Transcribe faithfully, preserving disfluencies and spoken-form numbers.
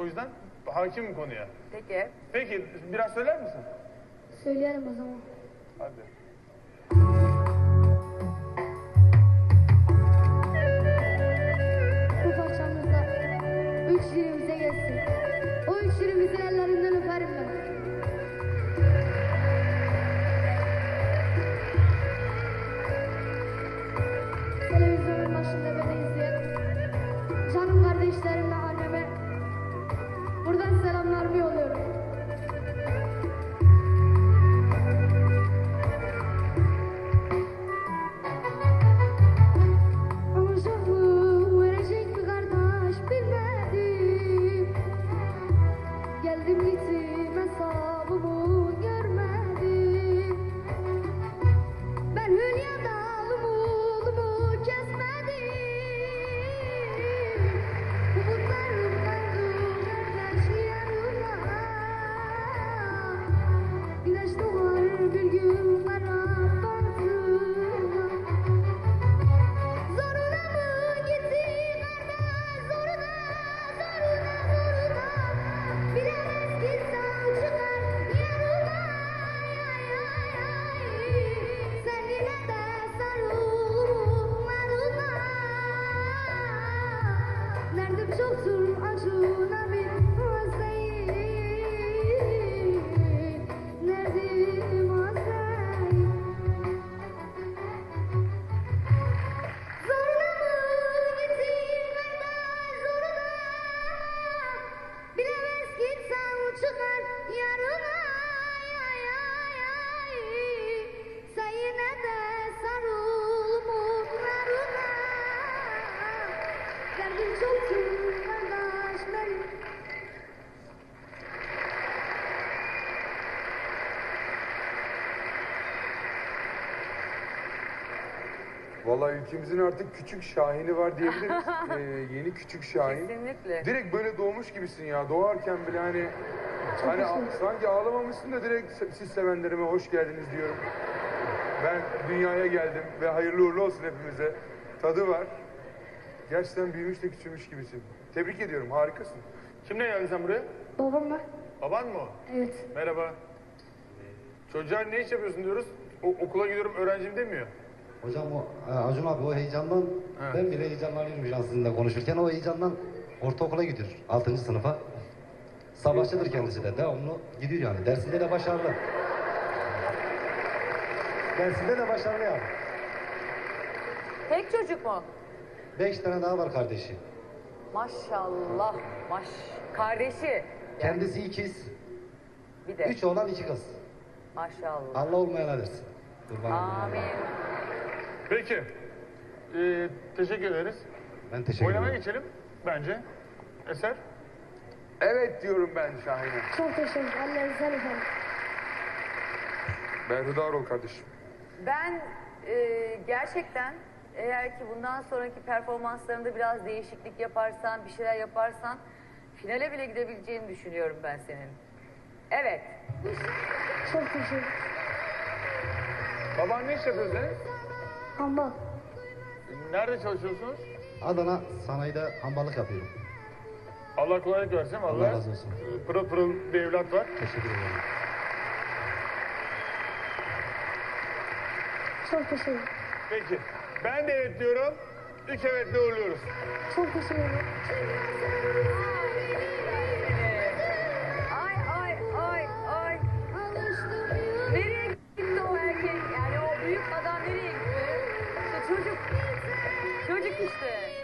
O yüzden hakimim konuya. Peki. Peki biraz söyler misin? Söyleyelim o zaman. Hadi. Bu parçamızda üç şiirimize gelsin. O üç şiirimizin ellerinden öperim ben. Televizyonun başında beni izleyen canım kardeşlerimle anneme buradan selamlarımı yolluyorum. Ama şofum verecek mi kardeş bilmedim. Geldim gittim hesabımı görmedim. Ben Hülya'da umudum kesmedim. Umutlarım kaldı kardeş yarına. Güneş doğar bir gün kara batına. Zoruna mı gitti kardeş zoruna, zoruna, zoruna. Bilemez ki sağ çıkar yarına. Ay, ay, ay. Sen yine de sarılmalarına. Nerede çoktur acına bir hastayım. Nerede hastayım. Zoruna mı gitti kardeş zoruna. Bilemez ki sağ çıkar yarına. Ay, ay, ay. Sen yine de sarıl mumlarına. Derdim çoktur kardeş benim. Vallahi ülkemizin artık küçük Şahin'i var diyebiliriz. Ee, yeni küçük Şahin. Kesinlikle. Direkt böyle doğmuş gibisin ya. Doğarken bile hani hani a- sanki ağlamamışsın da direkt se- siz sevenlerime hoş geldiniz diyorum. Ben dünyaya geldim ve hayırlı uğurlu olsun hepimize. Tadı var. Gerçekten büyümüş de küçülmüş gibisin. Tebrik ediyorum, harikasın. Kimle geldin sen buraya? Babamla. Baban mı o? Evet. Merhaba. Çocuğa ne iş yapıyorsun diyoruz. O, okula gidiyorum öğrencim demiyor. Hocam o e, Acun abi o heyecandan Ha. ben bile heyecanlanıyorum şu an sizinle konuşurken. O heyecandan ortaokula gidiyor. Altıncı sınıfa. Savaşçıdır kendisi de. Devamlı gidiyor yani. Dersinde de başarılı. Dersinde de başarılı yani. Tek çocuk mu? Beş tane daha var kardeşi. Maşallah. Maş. Kardeşi. Yani Kendisi ikiz. bir de. Üç oğlan iki kız. Maşallah. Allah olmayana versin. Kurban olayım. Amin. Peki. Ee, teşekkür ederiz. Ben teşekkür Oynamaya ederim. geçelim bence. Eser. Evet diyorum ben Şahin'e. Çok teşekkür ederim. Ellerinizden öperim. Berhudar ol kardeşim. Ben e, gerçekten eğer ki bundan sonraki performanslarında biraz değişiklik yaparsan, bir şeyler yaparsan finale bile gidebileceğini düşünüyorum ben senin. Evet. Çok teşekkür. Baban ne iş yapıyor senin? Hambal. Nerede çalışıyorsunuz? Adana sanayide hamballık yapıyorum. Allah kolaylık versin. Allah, Allah razı olsun. Pırıl pırıl bir evlat var. Teşekkür ederim. Çok teşekkür ederim. Peki. Ben de evet diyorum. Üç evetle uğurluyoruz. Çok teşekkür ederim. Ay ay ay ay. Nereye gitti o erkek? Yani o büyük adam nereye gitti? İşte çocuk. Çocuk işte.